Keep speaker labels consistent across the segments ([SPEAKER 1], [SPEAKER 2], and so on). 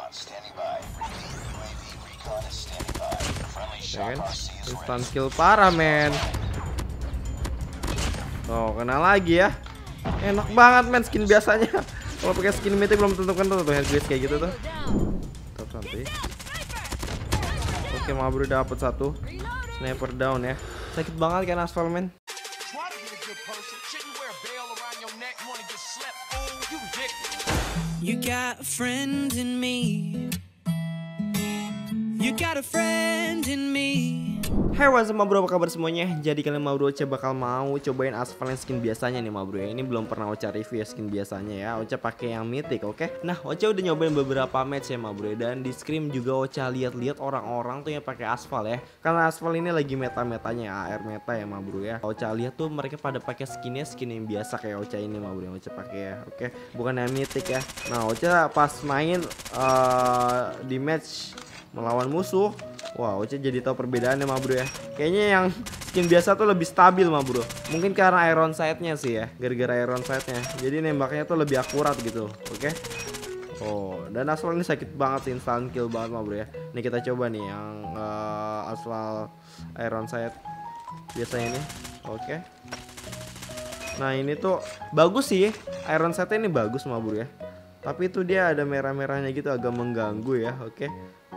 [SPEAKER 1] Ya kan? Instant kill parah men. Oh kena lagi ya. Enak banget men skin biasanya. Kalau pakai skin mythic belum tentu kan tuh head glitch kayak gitu tuh. Tetap santai. Oke Mabro dapat satu. Sniper down ya. Sakit banget kan aspal men.
[SPEAKER 2] You got a friend in me. You got a friend in me.
[SPEAKER 1] Hey what's up Mabro, apa kabar semuanya? Jadi kalian Mabro Ocha bakal mau cobain aspal yang skin biasanya nih Mabro ya. Ini belum pernah Ocha review ya skin biasanya ya. Ocha pakai yang mythic, oke? Nah Ocha udah nyobain beberapa match ya Mabro ya. Dan di scrim juga Ocha lihat-lihat orang-orang tuh yang pakai aspal ya. Karena aspal ini lagi meta-metanya AR meta ya Mabro ya. Ocha lihat tuh mereka pada pakai skinnya skin yang biasa kayak Ocha ini Mabro yang Ocha pakai ya, oke? Bukan yang mythic ya. Nah Ocha pas main di match melawan musuh, wah Ocha jadi tahu perbedaannya Mabro ya. Kayaknya yang skin biasa tuh lebih stabil Mabro. Mungkin karena iron sight-nya sih ya, gara-gara iron sight-nya. Jadi nembaknya tuh lebih akurat gitu, oke? Oh, dan aspal ini sakit banget sih, instant kill banget Mabro ya. Nih kita coba nih yang aspal iron sight biasanya ini, oke? Nah ini tuh bagus sih, iron sight-nya ini bagus Mabro ya. Tapi itu dia ada merah-merahnya gitu, agak mengganggu ya, oke?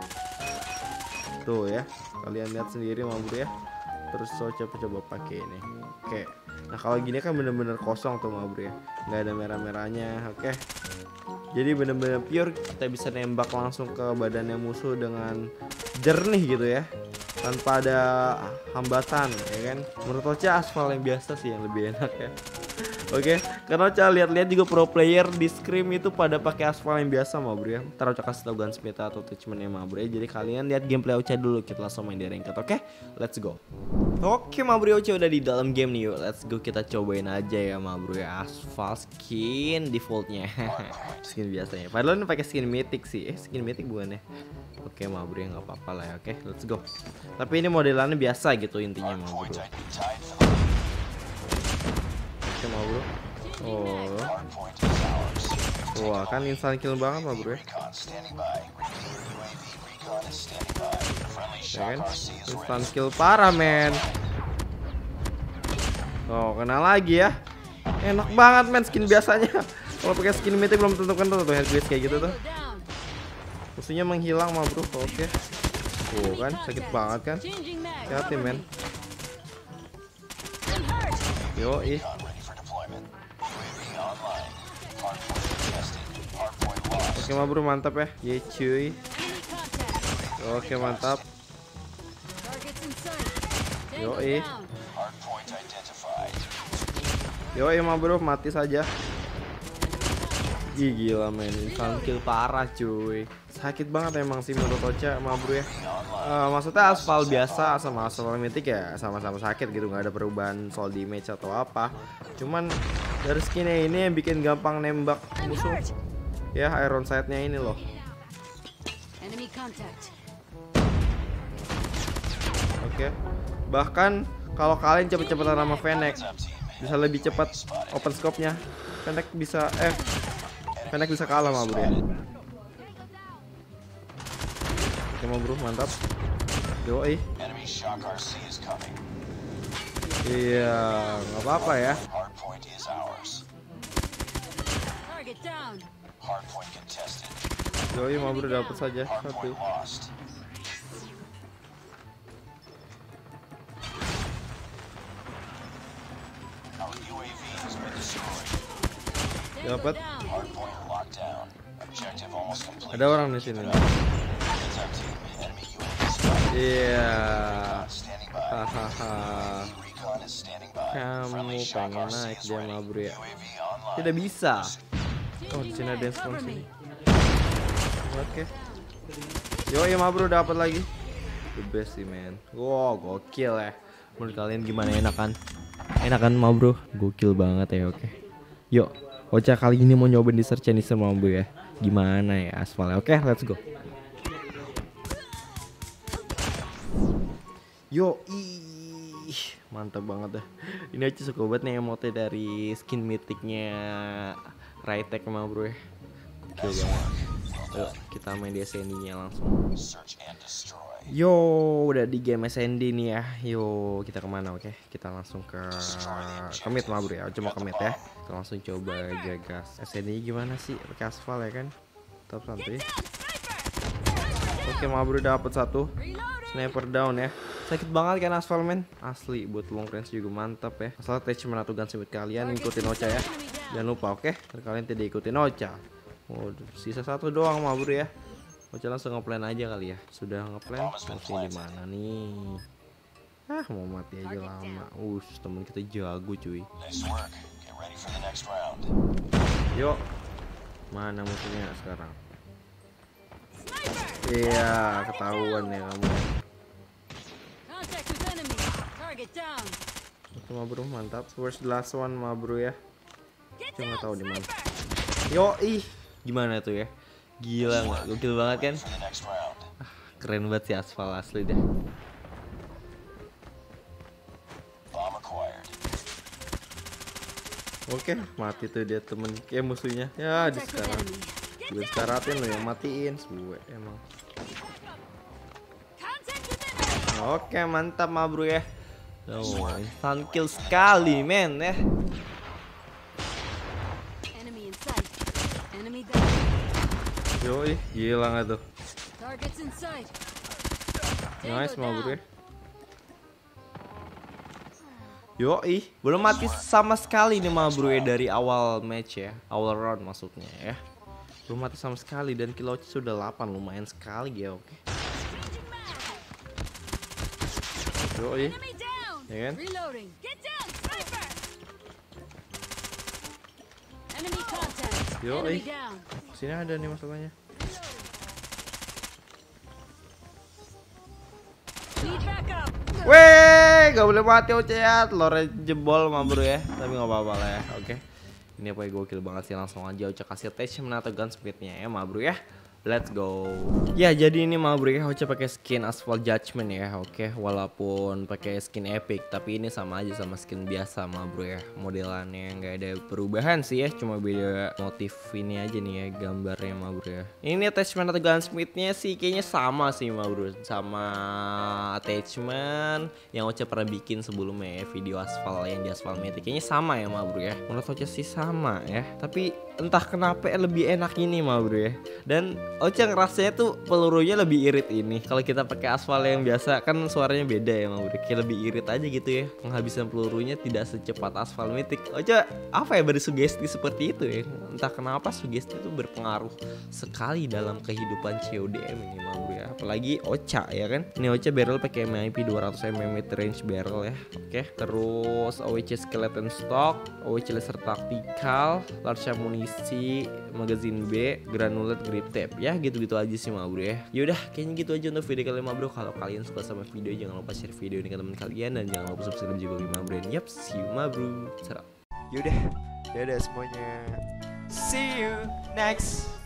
[SPEAKER 1] Tuh ya, kalian lihat sendiri Mabro ya. Terus coba pakai ini, oke. Nah kalau gini kan bener-bener kosong tuh Mabro ya, nggak ada merah-merahnya, oke. Jadi bener-bener pure, kita bisa nembak langsung ke badannya musuh dengan jernih gitu ya, tanpa ada hambatan ya kan. Menurut Ocha aspal yang biasa sih yang lebih enak ya. Oke, karena Ocha lihat-lihat juga pro player di scrim itu pada pakai aspal yang biasa Mabro ya. Ntar Ocha kasih tau gunsmith atau attachmentnya Mabro ya. Jadi kalian lihat gameplay Ocha dulu, kita langsung main di ranked, oke? Let's go. Oke Mabro, Ocha udah di dalam game nih, yuk let's go, kita cobain aja ya Mabro ya. Aspal skin defaultnya. Skin biasanya. Padahal ini pakai skin mythic sih. Skin mythic bukan ya? Oke Mabro ya, nggak apa-apa lah ya. Oke, let's go. Tapi ini modelannya biasa gitu intinya Mabro. Oke Mabro. Oh. Wah, kan instant kill banget Mabro ya. Ya kan? Instant kill parah men. Oh, kena lagi ya. Enak banget men skin biasanya. Kalau pakai skin mythic belum tentu kan tuh head glitch kayak gitu tuh. Musuhnya menghilang Mabro. Oke. Oh kan sakit banget kan. Hati men. Yoi. Oke Mabro mantap ya. Ye cuy. Oke mantap. Yoi. Yoi Mabro mati saja. Ih gila men, instant kill parah cuy. Sakit banget emang sih menurut Ocha Mabro ya. Maksudnya aspal biasa sama aspal mythic ya sama-sama sakit gitu, nggak ada perubahan soal damage atau apa. Cuman dari skinnya ini yang bikin gampang nembak musuh. Ya iron sight-nya ini loh. Oke. Bahkan kalau kalian cepet-cepetan sama Fennec bisa lebih cepat open scope-nya. Fennec bisa Fennec bisa kalah Mabro ya. Oke Mabro mantap. Yoi. Iya, nggak apa-apa ya. Yoi Mabro dapat saja satu. Dapat. Ada orang di sini. Iya. Hahaha. Kamu pengen naik dia Mabro ya? Tidak bisa. Oh di sini ada spawn sini. Oke. Yoi Mabro dapat lagi. The best sih men. Wow gokil ya. Menurut kalian gimana, enakan? Enakan Mabro? Gokil banget ya, oke. Yuk. Ocha kali ini mau nyobain di search ini sama Mabro ya. Gimana ya aspalnya? Oke, let's go. Yo, mantap banget dah. Ini aja suka banget nih emote dari skin mythicnya Raytek Mabro ya. Oke banget. Ayo kita main di SND-nya langsung. Yo, udah di game SND nih ya. Yo, kita kemana? Oke, kita langsung ke mid mah bro ya. Coba ke mid ya. Kita langsung coba aja gas. SND gimana sih? Pakai aspal ya kan? Top santuy. Oke, mah bro dapet satu. Sniper down ya. Sakit banget kan aspal men. Asli buat long range juga mantap ya. Asal attachment atau gunsmith kalian ikutin Ocha ya. Jangan lupa oke. Kalian tidak ikutin Ocha. Waduh, sisa satu doang mah bro ya. Ocha langsung ngeplan aja kali ya. Sudah ngeplan. Masih di mana nih? Ah, mau mati aja lama. Temen kita jago cuy. Yuk. Mana musuhnya sekarang? Iya, ketahuan ya kamu. Oke mah bro, mantap. First last one mah bro ya. Cuma tahu di mana. Yo, gimana tuh ya? Gila nggak? Gokil banget kan? Keren banget sih aspal asli deh. Oke, mati tuh dia temen kayak musuhnya. Ya, di sekarang. Gue sekaratin lo yang matiin, suwe emang. Oke, mantap mah bro ya. Oh, instant kill sekali men ya. Yoi, gila nggak tuh? Nice mah bro ya. Yoi, belum mati sama sekali nih mah bro ya dari awal match ya. Awal round maksudnya ya. Belum mati sama sekali dan kill sudah 8, lumayan sekali ya oke. Yoi, ya kan? Yoi, sini ada nih masalahnya. Weh, gak boleh mati Ocha ya. Telurnya jebol mah bro ya. Tapi gak apa-apa lah ya. Oke. Ini apa gokil banget sih, langsung aja Ocha kasih attachment atau gunsmith-nya ya mah bro ya. Let's go. Ya, jadi ini mah bro ya Ocha pakai skin Asphalt Judgment ya. Oke, walaupun pakai skin epic tapi ini sama aja sama skin biasa mah bro ya. Modelannya nggak ada perubahan sih ya, cuma beda motif ini aja nih ya gambarnya mah bro ya. Ini attachment atau gunsmith-nya sih kayaknya sama sih mah bro, sama attachment yang Ocha pernah bikin sebelumnya ya, video aspal yang di Aspal Mythic. Kayaknya sama ya mah bro ya. Menurut Ocha sih sama ya. Tapi entah kenapa lebih enak ini mah bro ya. Dan Ocha ngerasanya tuh pelurunya lebih irit ini. Kalau kita pakai aspal yang biasa kan suaranya beda ya mah bro. Kayak lebih irit aja gitu ya. Penghabisan pelurunya tidak secepat Aspal Mythic. Ocha apa ya bersugesti seperti itu ya. Entah kenapa sugesti itu berpengaruh sekali dalam kehidupan CODM ini mah bro ya. Apalagi Ocha ya kan. Ini Ocha barrel pakai MIP 200mm mid range barrel ya. Oke, terus OWC skeleton stock, OWC laser tactical, large amunisi, magazine B, granulate grip tape. Ya gitu-gitu aja sih mah bro ya. Yaudah kayaknya gitu aja untuk video kali ini mah bro. Kalau kalian suka sama video jangan lupa share video ini ke teman kalian dan jangan lupa subscribe juga mah bro. Yap, see you mah bro. Yaudah, dadah semuanya. See you next